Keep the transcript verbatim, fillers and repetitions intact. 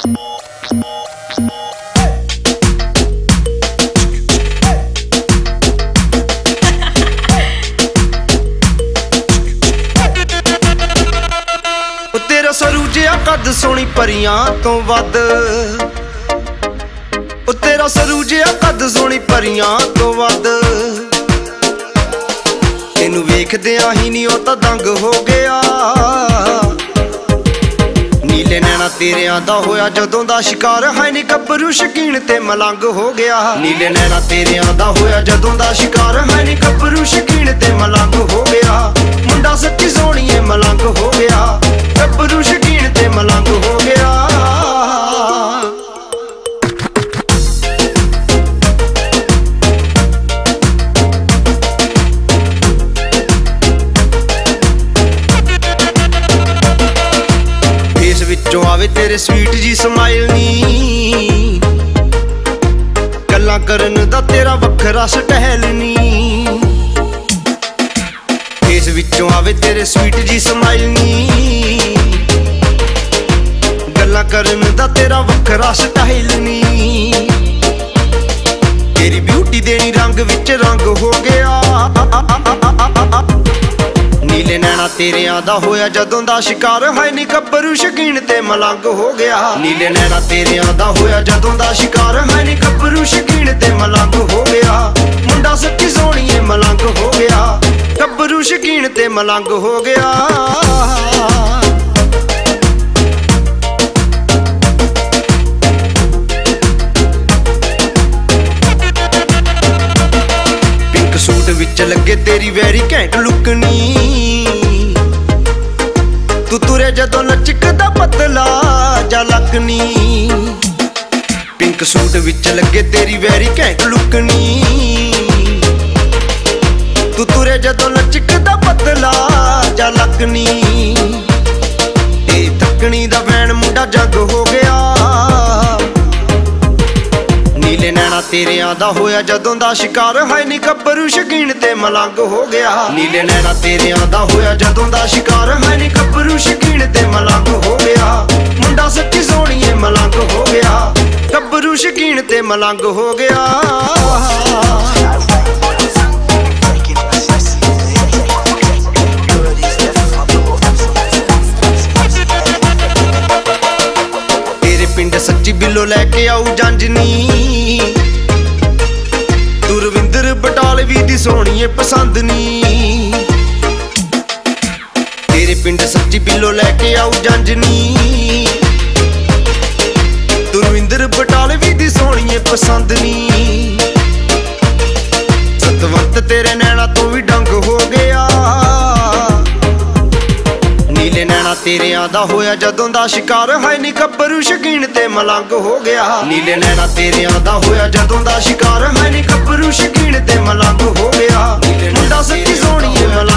तेरा सरूजिया कद सोनी परियां तो वध, तेरा सरूजिया कद सोनी परियां तो वध। तेनू वेखदियां ही नी ओ तां दंग हो गया। नीले नैना तेरियां दा होया जदों दा शिकार, है नी गब्बरू शकीन ते मलंग हो गया। नीले नैना तेरियां दा होया जदों दा शिकार, है नी गब्बरू शकीन ते मलंग हो गया। मुंडा सच्ची सोहणीए मलंग हो गया, गब्बरू शकीन ते मलंग हो गया। फेस विचों आवे तेरे स्वीट जी स्माइल नी, गल्लां करन दा तेरा वखरा स्टाइल नी। फेस विचों आवे तेरे स्वीट जी स्माइल नी, गल्लां करन दा तेरा वखरा स्टाइल नी। तेरी ब्यूटी देनी रंग विच रंग हो गया। नीले नैना तेरियां दा होया जदों दा शिकार, है नी गब्बरू शकीन ते मलंग हो गया। नीले नैना तेरियां दा होया जदों दा शिकार, है नी गब्बरू शकीन ते मलंग हो गया। मुंडा सच्ची सोहणीए मलंग हो गया, गब्बरू शकीन ते मलंग हो गया। पिंक सूट विच लगे तेरी वैरी घैंट लुक नी, तू तुरे जदों लचकदा पतला जा लक नी। पिंक सूट विच लगे तेरी वैरी घैंट लुक नी, तू तुरे जदों लचकदा पतला जा लक नी। ते तकनी दा वैन मुंडा जग हो गया। नीले नैना तेरियां दा होया जदों दा शिकार, है नी गब्बरू शकीन ते मलंग हो गया। नीले नैना तेरियां दा होया जदों दा शिकार, है नी गब्बरू शकीन ते मलंग हो गया। मुंडा सच्ची सोहणीए मलंग हो गया, गब्बरू शकीन ते मलंग हो गया। पिंड सच्ची बिल्लो लैके आऊ जंजनी, तू रविंदर बटालवी दी सोहणीए पसंद नी। तेरे पिंड सच्ची बिल्लो लैके आऊ जंजनी, तू रविंदर बटालवी दी सोहणीए पसंद नी। सतवंत तेरे नैना तो भी डंग हो गया। नीले नैना तेरियां दा होया जदों दा शिकार, है नी गब्बरू शकीन ते मलंग हो गया। नीले नैना तेरियां दा होया जदों दा शिकार, है नी गब्बरू शकीन ते मलंग हो गया। मुंडा सच्ची सोहणीए